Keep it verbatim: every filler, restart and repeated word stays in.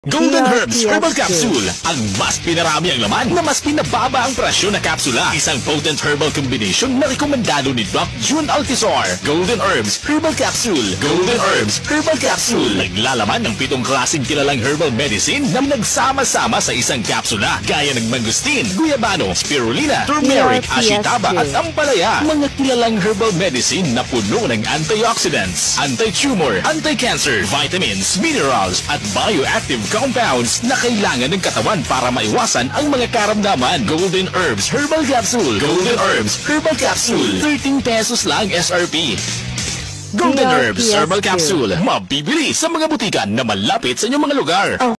Golden Herbs Herbal Capsule, ang mas pinarami ang laman na mas pinababa ang presyo na kapsula. Isang potent herbal combination na rekomendado ni Doc June Altisor. Golden Herbs Herbal Capsule. Golden Herbs Herbal Capsule. Naglalaman ng pitong klaseng kilalang herbal medicine na nagsama-sama sa isang kapsula. Gaya ng mangustin, guyabano, spirulina, turmeric, ashitaba at ampalaya. Mga kilalang herbal medicine na puno ng antioxidants, anti-tumor, anti-cancer, vitamins, minerals at bioactive compounds na kailangan ng katawan para maiwasan ang mga karamdaman. Golden Herbs Herbal Capsule. Golden Herbs Herbal Capsule. thirteen pesos lang S R P. Golden Herbs Herbal Capsule. Mabibili sa mga butika na malapit sa inyong mga lugar.